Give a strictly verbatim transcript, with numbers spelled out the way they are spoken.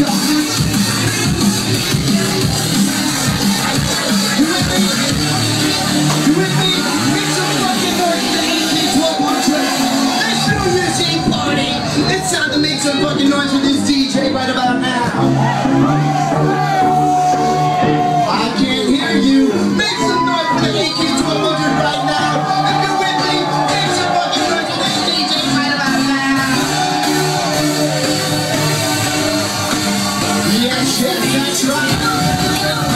You with me? Make some fucking noise for the A K twelve hundred. Let's do this heat party. It's time to make some fucking noise for this D J right about now. I can't hear you. Make some noise for the A K twelve hundred right now. If you're with me, make some fucking noise for this D J right about now. Yes, yes, that's right.